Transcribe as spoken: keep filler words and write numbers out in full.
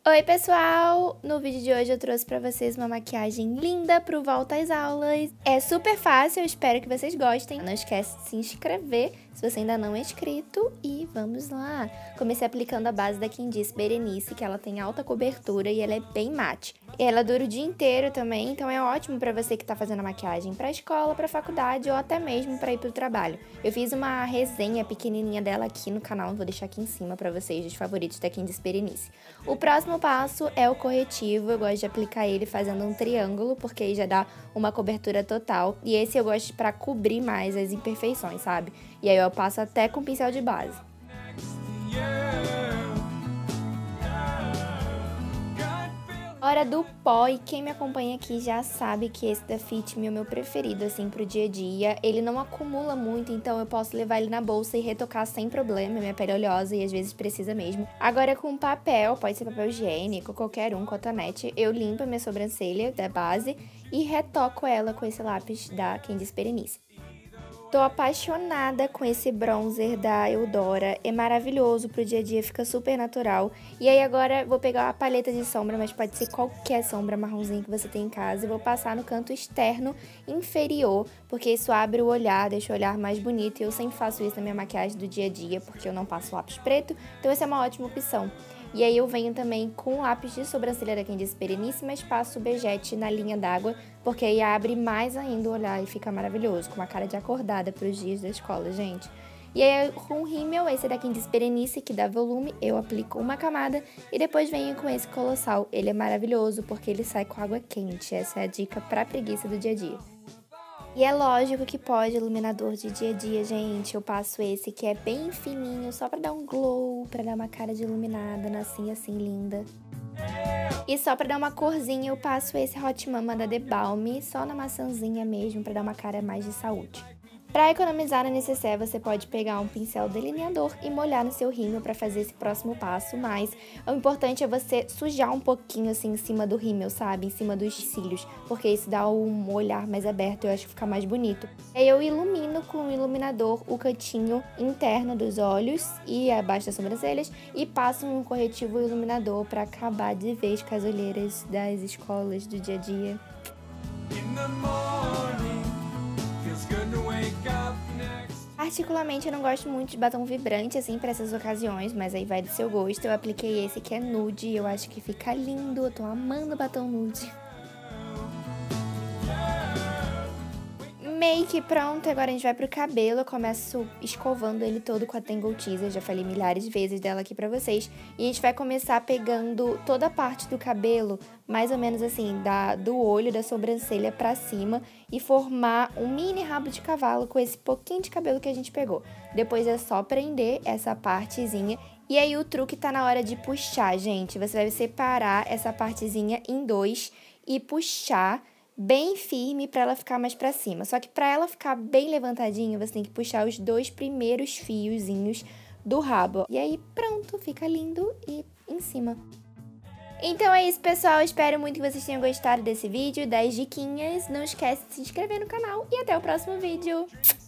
Oi pessoal! No vídeo de hoje eu trouxe pra vocês uma maquiagem linda pro volta às aulas. É super fácil, eu espero que vocês gostem. Não esquece de se inscrever se você ainda não é inscrito e vamos lá! Comecei aplicando a base da Candice Berenice, que ela tem alta cobertura e ela é bem mate. Ela dura o dia inteiro também, então é ótimo pra você que tá fazendo a maquiagem pra escola, pra faculdade ou até mesmo pra ir pro trabalho. Eu fiz uma resenha pequenininha dela aqui no canal, vou deixar aqui em cima pra vocês, os favoritos da Candice Berenice. O próximo passo é o corretivo, eu gosto de aplicar ele fazendo um triângulo, porque aí já dá uma cobertura total. E esse eu gosto pra cobrir mais as imperfeições, sabe? E aí eu passo até com pincel de base. Hora do pó, e quem me acompanha aqui já sabe que esse da Fit Me é o meu preferido, assim, pro dia a dia. Ele não acumula muito, então eu posso levar ele na bolsa e retocar sem problema, minha pele é oleosa e às vezes precisa mesmo. Agora com papel, pode ser papel higiênico, qualquer um, cotonete, eu limpo a minha sobrancelha da base e retoco ela com esse lápis da Candice Berenice. Tô apaixonada com esse bronzer da Eudora, é maravilhoso pro dia a dia, fica super natural. E aí agora vou pegar uma paleta de sombra, mas pode ser qualquer sombra marronzinha que você tem em casa, e vou passar no canto externo inferior, porque isso abre o olhar, deixa o olhar mais bonito, e eu sempre faço isso na minha maquiagem do dia a dia, porque eu não passo lápis preto, então essa é uma ótima opção. E aí eu venho também com lápis de sobrancelha da Candice Berenice, mas passo o Bejete na linha d'água, porque aí abre mais ainda o olhar e fica maravilhoso, com uma cara de acordada para os dias da escola, gente. E aí com o rímel, esse é da Candice Berenice, que dá volume, eu aplico uma camada e depois venho com esse colossal. Ele é maravilhoso porque ele sai com água quente, essa é a dica pra preguiça do dia a dia. E é lógico que pode iluminador de dia a dia, gente. Eu passo esse que é bem fininho, só pra dar um glow, pra dar uma cara de iluminada, assim, assim, linda. E só pra dar uma corzinha, eu passo esse Hot Mama da The Balm, só na maçãzinha mesmo, pra dar uma cara mais de saúde. Pra economizar na necessaire, você pode pegar um pincel delineador e molhar no seu rímel pra fazer esse próximo passo, mas o importante é você sujar um pouquinho assim em cima do rímel, sabe? Em cima dos cílios, porque isso dá um olhar mais aberto e eu acho que fica mais bonito. Aí eu ilumino com o iluminador o cantinho interno dos olhos e abaixo das sobrancelhas e passo um corretivo iluminador pra acabar de vez com as olheiras das escolas do dia a dia. Particularmente eu não gosto muito de batom vibrante assim para essas ocasiões, mas aí vai do seu gosto. Eu apliquei esse que é nude e eu acho que fica lindo, eu tô amando batom nude. Make pronto, agora a gente vai pro cabelo, eu começo escovando ele todo com a Tangle Teezer, já falei milhares de vezes dela aqui pra vocês. E a gente vai começar pegando toda a parte do cabelo, mais ou menos assim, da, do olho, da sobrancelha pra cima, e formar um mini rabo de cavalo com esse pouquinho de cabelo que a gente pegou. Depois é só prender essa partezinha. E aí o truque tá na hora de puxar, gente. Você vai separar essa partezinha em dois e puxar bem firme para ela ficar mais para cima. Só que para ela ficar bem levantadinha, você tem que puxar os dois primeiros fiozinhos do rabo. E aí pronto, fica lindo e em cima. Então é isso, pessoal. Espero muito que vocês tenham gostado desse vídeo, das diquinhas. Não esquece de se inscrever no canal e até o próximo vídeo.